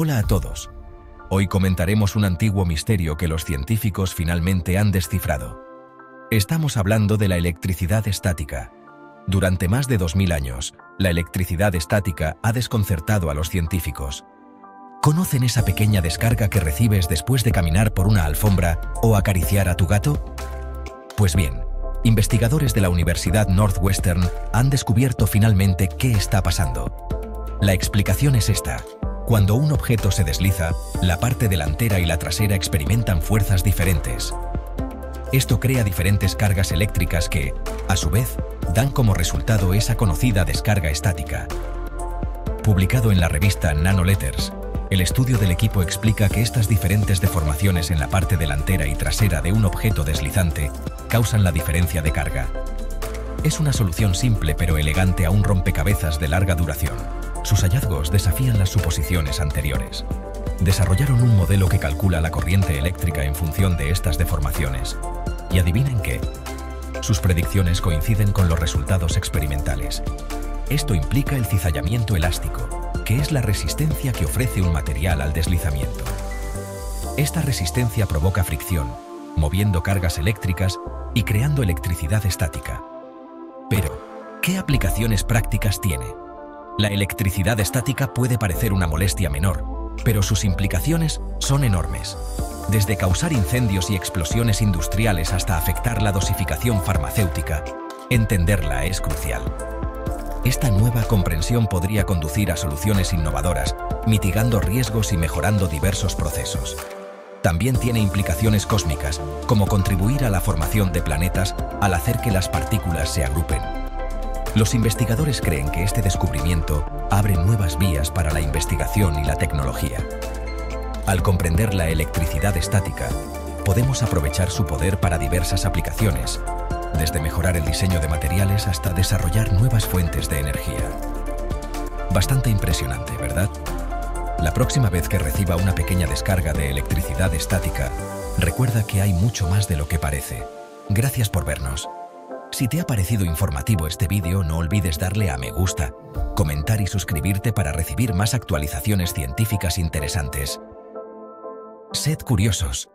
Hola a todos. Hoy comentaremos un antiguo misterio que los científicos finalmente han descifrado. Estamos hablando de la electricidad estática. Durante más de 2000 años, la electricidad estática ha desconcertado a los científicos. ¿Conocen esa pequeña descarga que recibes después de caminar por una alfombra o acariciar a tu gato? Pues bien, investigadores de la Universidad Northwestern han descubierto finalmente qué está pasando. La explicación es esta. Cuando un objeto se desliza, la parte delantera y la trasera experimentan fuerzas diferentes. Esto crea diferentes cargas eléctricas que, a su vez, dan como resultado esa conocida descarga estática. Publicado en la revista Nanoletters, el estudio del equipo explica que estas diferentes deformaciones en la parte delantera y trasera de un objeto deslizante causan la diferencia de carga. Es una solución simple pero elegante a un rompecabezas de larga duración. Sus hallazgos desafían las suposiciones anteriores. Desarrollaron un modelo que calcula la corriente eléctrica en función de estas deformaciones. Y adivinen qué. Sus predicciones coinciden con los resultados experimentales. Esto implica el cizallamiento elástico, que es la resistencia que ofrece un material al deslizamiento. Esta resistencia provoca fricción, moviendo cargas eléctricas y creando electricidad estática. Pero, ¿qué aplicaciones prácticas tiene? La electricidad estática puede parecer una molestia menor, pero sus implicaciones son enormes. Desde causar incendios y explosiones industriales hasta afectar la dosificación farmacéutica, entenderla es crucial. Esta nueva comprensión podría conducir a soluciones innovadoras, mitigando riesgos y mejorando diversos procesos. También tiene implicaciones cósmicas, como contribuir a la formación de planetas al hacer que las partículas se agrupen. Los investigadores creen que este descubrimiento abre nuevas vías para la investigación y la tecnología. Al comprender la electricidad estática, podemos aprovechar su poder para diversas aplicaciones, desde mejorar el diseño de materiales hasta desarrollar nuevas fuentes de energía. Bastante impresionante, ¿verdad? La próxima vez que reciba una pequeña descarga de electricidad estática, recuerda que hay mucho más de lo que parece. Gracias por vernos. Si te ha parecido informativo este vídeo, no olvides darle a me gusta, comentar y suscribirte para recibir más actualizaciones científicas interesantes. Sed curiosos.